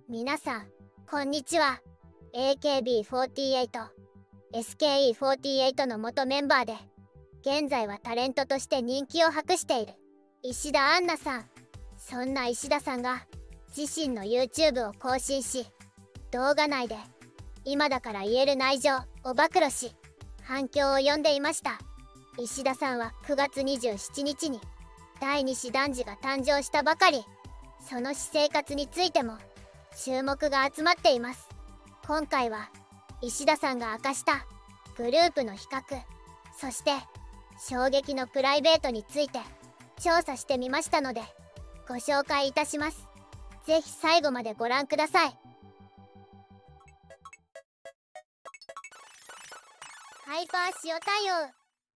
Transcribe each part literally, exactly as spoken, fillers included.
皆さんこんにちは。 エーケービーフォーティーエイト エスケーイーフォーティーエイト の元メンバーで現在はタレントとして人気を博している石田杏奈さん。そんな石田さんが自身の YouTube を更新し、動画内で今だから言える内情を暴露し、反響を呼んでいました。石田さんはくがつにじゅうしちにちに第二子男児が誕生したばかり。その私生活についても注目が集まっています。今回は石田さんが明かしたグループの比較、そして衝撃のプライベートについて調査してみましたのでご紹介いたします。ぜひ最後までご覧ください。ハイパー塩対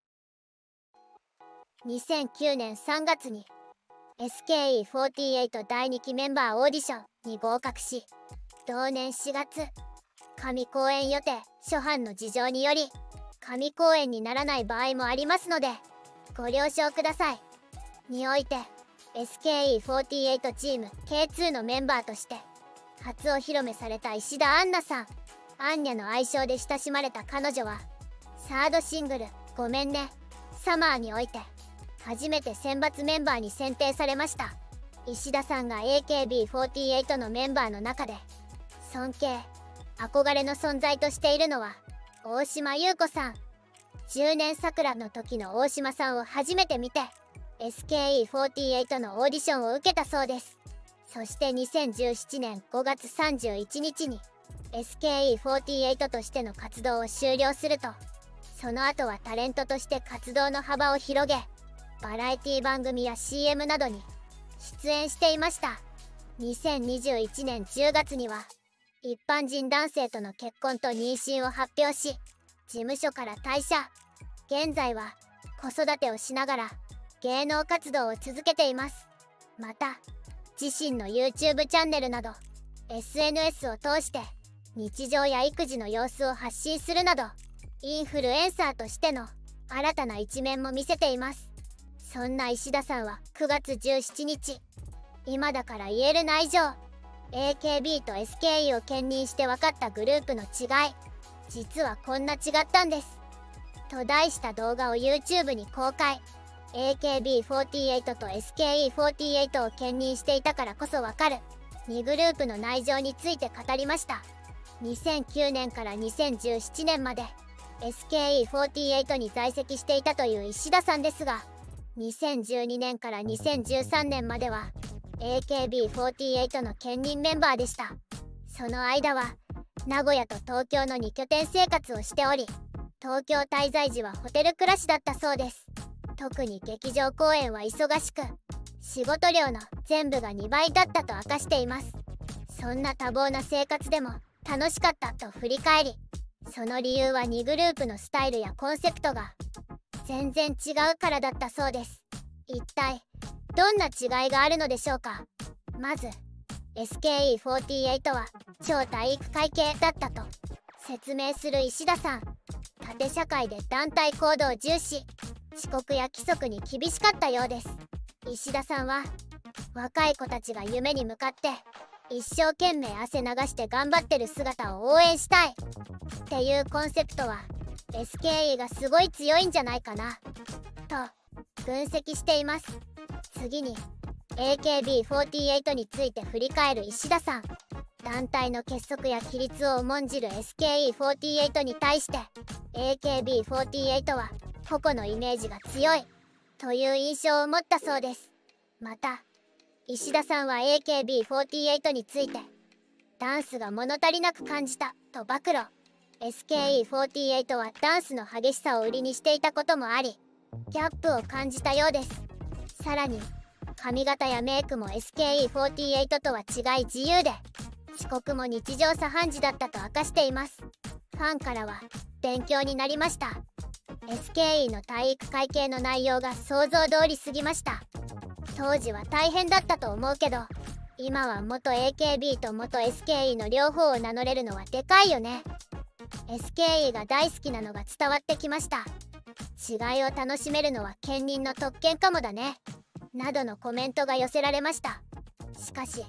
応。にせんきゅうねんさんがつに エスケーイーフォーティーエイト だいにきメンバーオーディションに合格し、同年しがつ神公演予定諸般の事情により神公演にならない場合もありますのでご了承ください。において エスケーイーフォーティーエイト チーム ケーツー のメンバーとして初お披露目された石田杏奈さん。アンニャの愛称で親しまれた彼女はサードシングル「ごめんねサマー」において初めて選抜メンバーに選定されました。石田さんが エーケービーフォーティーエイト のメンバーの中で尊敬憧れの存在としているのは大島優子さん。じゅうねん桜の時の大島さんを初めて見て エスケーイーフォーティーエイト のオーディションを受けたそうです。そしてにせんじゅうななねんごがつさんじゅういちにちに エスケーイーフォーティーエイト としての活動を終了すると、その後はタレントとして活動の幅を広げ、バラエティ番組や シーエム などに出演していました。にせんにじゅういちねんじゅうがつには一般人男性との結婚と妊娠を発表し、事務所から退社。現在は子育てをしながら芸能活動を続けています。また自身の YouTube チャンネルなど エスエヌエス を通して日常や育児の様子を発信するなどインフルエンサーとしての新たな一面も見せています。そんな石田さんはくがつじゅうしちにち、今だから言える内情、 エーケービー と エスケーイー を兼任して分かったグループの違い、実はこんな違ったんですと題した動画を YouTube に公開。 エーケービーフォーティーエイト と エスケーイーフォーティーエイト を兼任していたからこそ分かるにグループの内情について語りました。にせんきゅうねんからにせんじゅうななねんまで エスケーイーフォーティーエイト に在籍していたという石田さんですが、にせんじゅうにねんからにせんじゅうさんねんまでは エーケービーフォーティーエイト の兼任メンバーでした。その間は名古屋と東京のに拠点生活をしており、東京滞在時はホテル暮らしだったそうです。特に劇場公演は忙しく、仕事量の全部がにばいだったと明かしています。そんな多忙な生活でも楽しかったと振り返り、その理由はにグループのスタイルやコンセプトが全然違うからだったそうです。一体どんな違いがあるのでしょうか。まず エスケーイーフォーティーエイト は超体育会系だったと説明する石田さん。縦社会で団体行動重視、遅刻や規則に厳しかったようです。石田さんは若い子たちが夢に向かって一生懸命汗流して頑張ってる姿を応援したいっていうコンセプトは エスケーイー がすごい強いんじゃないかなと分析しています。次に エーケービーフォーティーエイト について振り返る石田さん。団体の結束や規律を重んじる エスケーイーフォーティーエイト に対して エーケービーフォーティーエイト は個々のイメージが強いという印象を持ったそうです。また石田さんは エーケービーフォーティーエイト についてダンスが物足りなく感じたと暴露。 エスケーイーフォーティーエイト はダンスの激しさを売りにしていたこともありギャップを感じたようです。さらに髪型やメイクも エスケーイーフォーティーエイト とは違い自由で、遅刻も日常茶飯事だったと明かしています。ファンからは勉強になりました。 エスケーイー の体育会系の内容が想像通りすぎました。当時は大変だったと思うけど今は元 エーケービー と元 エスケーイー の両方を名乗れるのはでかいよね。 エスケーイー が大好きなのが伝わってきました。違いを楽しめるのは兼任の特権かもだねなどのコメントが寄せられました。しかし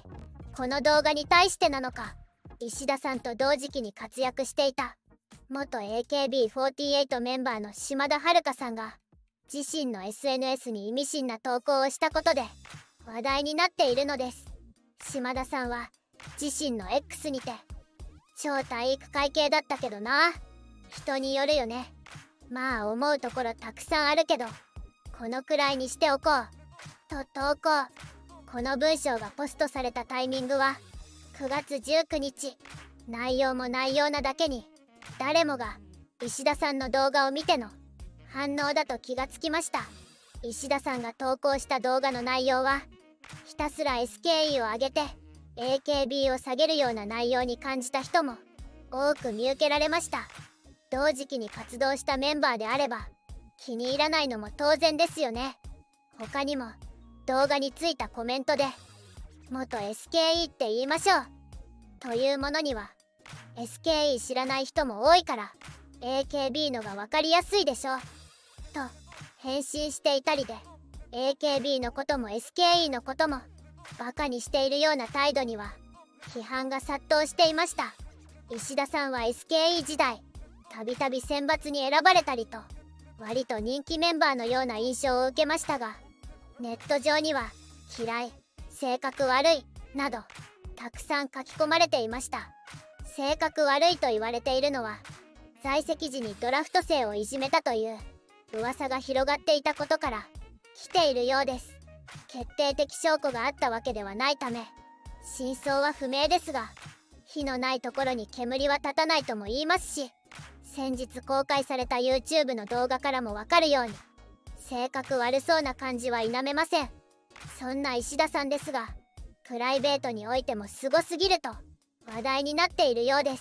この動画に対してなのか、石田さんと同時期に活躍していた元 エーケービーフォーティーエイト メンバーの島田遥さんが自身の エスエヌエス に意味深な投稿をしたことで話題になっているのです。島田さんは自身の X にて超体育会系だったけどな、人によるよね、まあ思うところたくさんあるけどこのくらいにしておこうと投稿。この文章がポストされたタイミングはくがつじゅうくにち。内容も内容なだけに誰もが石田さんの動画を見ての反応だと気がつきました。石田さんが投稿した動画の内容はひたすら エスケーイー を上げて エーケービー を下げるような内容に感じた人も多く見受けられました。同時期に活動したメンバーであれば気に入らないのも当然ですよね。他にも動画についたコメントで元 エスケーイー って言いましょうというものには エスケーイー 知らない人も多いから エーケービー のが分かりやすいでしょと返信していたりで、 エーケービー のことも エスケーイー のこともバカにしているような態度には批判が殺到していました。石田さんは エスケーイー 時代たびたび選抜に選ばれたりと割と人気メンバーのような印象を受けましたが、ネット上には嫌い、性格悪いなどたくさん書き込まれていました。性格悪いと言われているのは在籍時にドラフト生をいじめたという噂が広がっていたことから来ているようです。決定的証拠があったわけではないため真相は不明ですが、火のないところに煙は立たないとも言いますし、先日公開された YouTube の動画からもわかるように性格悪そうな感じは否めません。そんな石田さんですが、プライベートにおいてもすごすぎると話題になっているようです。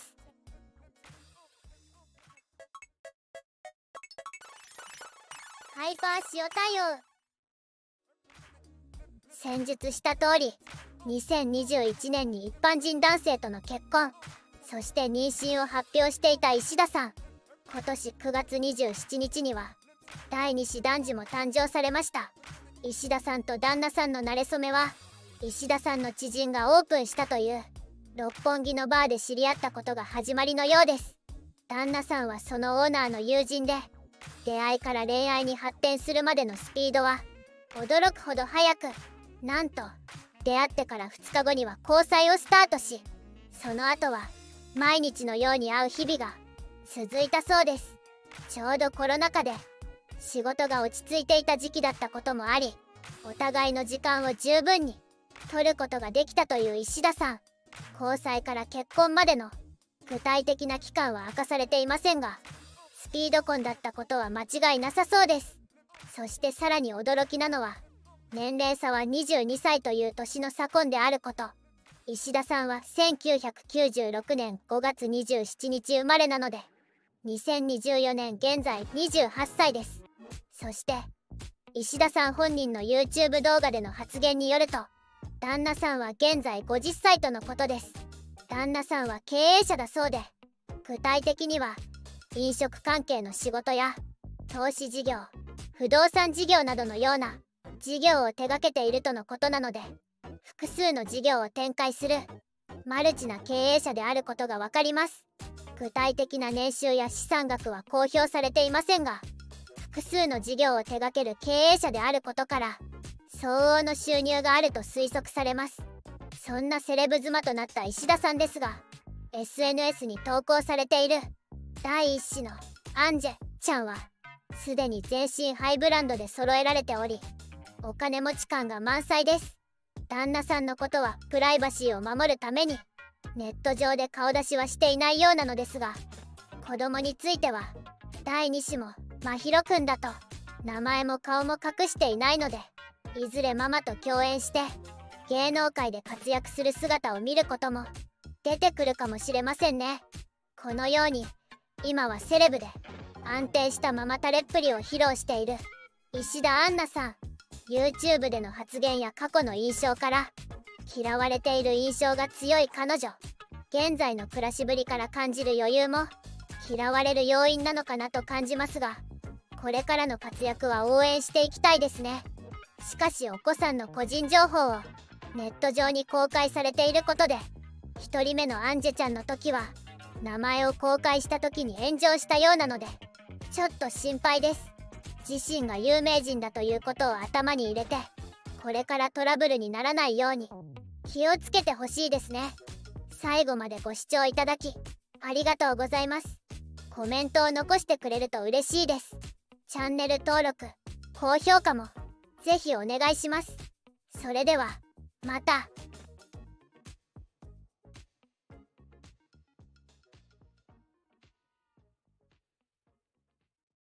ハイパー塩対応。先述した通りにせんにじゅういちねんに一般人男性との結婚、そして妊娠を発表していた石田さん。今年くがつにじゅうしちにちにはだいに子男児も誕生されました。石田さんと旦那さんの馴れ初めは石田さんの知人がオープンしたという六本木のバーで知り合ったことが始まりのようです。旦那さんはそのオーナーの友人で、出会いから恋愛に発展するまでのスピードは驚くほど速く、なんと出会ってからふつかごには交際をスタートし、その後は毎日のように会う日々が続いたそうです。ちょうどコロナ禍で仕事が落ち着いていた時期だったこともあり、お互いの時間を十分に取ることができたという石田さん。交際から結婚までの具体的な期間は明かされていませんが、スピード婚だったことは間違いなさそうです。そしてさらに驚きなのは年齢差はにじゅうにさいという年の差婚であること。石田さんはせんきゅうひゃくきゅうじゅうろくねんごがつにじゅうしちにち生まれなのでにせんにじゅうよねん現在にじゅうはっさいです。そして石田さん本人の YouTube 動画での発言によると、旦那さんは現在ごじゅっさいとのことです。旦那さんは経営者だそうで、具体的には飲食関係の仕事や投資事業、不動産事業などのような事業を手掛けているとのことなので、複数の事業を展開するマルチな経営者であることがわかります。具体的な年収や資産額は公表されていませんが、複数の事業を手掛ける経営者であることから相応の収入があると推測されます。そんなセレブ妻となった石田さんですが、 エスエヌエス に投稿されている第一子のアンジェちゃんはすでに全身ハイブランドで揃えられており、お金持ち感が満載です。旦那さんのことはプライバシーを守るためにネット上で顔出しはしていないようなのですが、子供については第二子も真宙くんだと名前も顔も隠していないので、いずれママと共演して芸能界で活躍する姿を見ることも出てくるかもしれませんね。このように今はセレブで安定したママタレっぷりを披露している石田杏奈さん。 YouTube での発言や過去の印象から嫌われている印象が強い彼女。現在の暮らしぶりから感じる余裕も嫌われる要因なのかなと感じますが、これからの活躍は応援していきたいですね。しかしお子さんの個人情報をネット上に公開されていることで、ひとりめのアンジェちゃんの時は名前を公開した時に炎上したようなので、ちょっと心配です。自身が有名人だということを頭に入れて、これからトラブルにならないように気をつけてほしいですね。最後までご視聴いただきありがとうございます。コメントを残してくれると嬉しいです。チャンネル登録、高評価もぜひお願いします。それではまた。